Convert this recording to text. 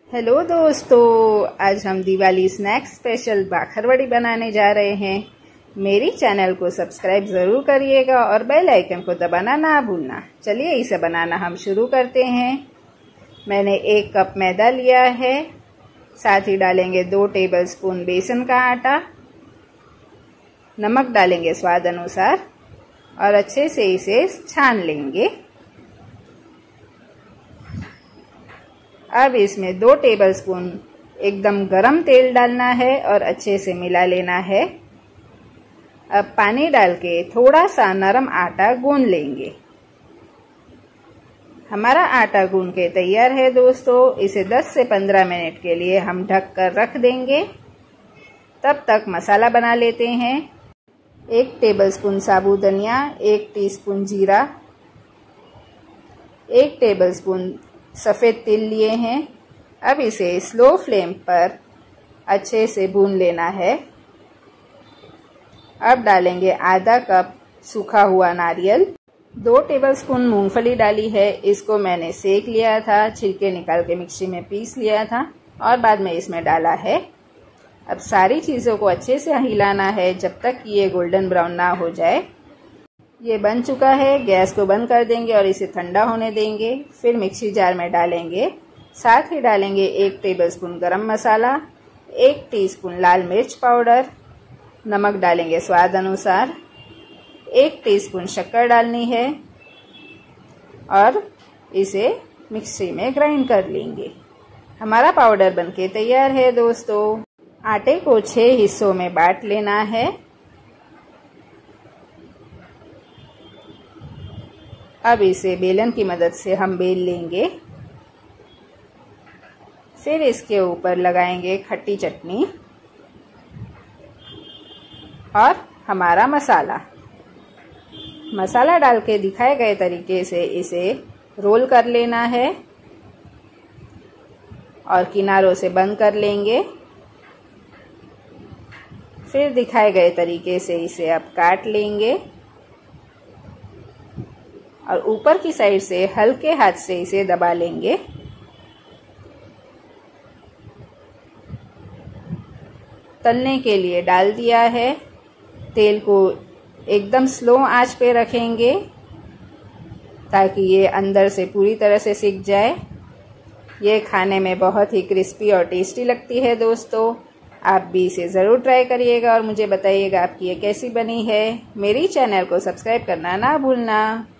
Hello दोस्तों, आज हम दिवाली स्नैक्स स्पेशल बाखरवड़ी बनाने जा रहे हैं। मेरी चैनल को सब्सक्राइब ज़रूर करिएगा और बेल आइकन को दबाना ना भूलना। चलिए इसे बनाना हम शुरू करते हैं। मैंने 1 कप मैदा लिया है, साथ ही डालेंगे 2 टेबलस्पून बेसन का आटा, नमक डालेंगे स्वाद अनुसार और अच्छे से इसे छान लेंगे। अब इसमें 2 टेबलस्पून एकदम गरम तेल डालना है और अच्छे से मिला लेना है। अब पानी डाल के थोड़ा सा नरम आटा गूंद लेंगे। हमारा आटा गूंद के तैयार है दोस्तों। इसे 10 से 15 मिनट के लिए हम ढक कर रख देंगे। तब तक मसाला बना लेते हैं। 1 टेबलस्पून साबुत धनिया, 1 टीस्पून जीरा, 1 टेबलस्पून सफ़ेद तिल लिए हैं। अब इसे स्लो फ्लेम पर अच्छे से भून लेना है। अब डालेंगे आधा कप सूखा हुआ नारियल, 2 टेबलस्पून मूंगफली डाली है। इसको मैंने सेक लिया था, छिलके निकाल के मिक्सी में पीस लिया था और बाद में इसमें डाला है। अब सारी चीज़ों को अच्छे से हिलाना है जब तक कि ये गोल्डन ब्राउन ना हो जाए। ये बन चुका है। गैस को बंद कर देंगे और इसे ठंडा होने देंगे। फिर मिक्सी जार में डालेंगे। साथ ही डालेंगे 1 टेबलस्पून गरम मसाला, 1 टीस्पून लाल मिर्च पाउडर, नमक डालेंगे स्वाद अनुसार, 1 टीस्पून शक्कर डालनी है और इसे मिक्सी में ग्राइंड कर लेंगे। हमारा पाउडर बनके तैयार है दोस्तों। आटे को 6 हिस्सों में बांट लेना है। अब इसे बेलन की मदद से हम बेल लेंगे। फिर इसके ऊपर लगाएंगे खट्टी चटनी और हमारा मसाला डाल के दिखाए गए तरीके से इसे रोल कर लेना है और किनारों से बंद कर लेंगे। फिर दिखाए गए तरीके से इसे अब काट लेंगे और ऊपर की साइड से हल्के हाथ से इसे दबा लेंगे। तलने के लिए डाल दिया है। तेल को एकदम स्लो आंच पे रखेंगे ताकि ये अंदर से पूरी तरह से सिक जाए। ये खाने में बहुत ही क्रिस्पी और टेस्टी लगती है दोस्तों। आप भी इसे ज़रूर ट्राई करिएगा और मुझे बताइएगा आपकी ये कैसी बनी है। मेरी चैनल को सब्सक्राइब करना ना भूलना।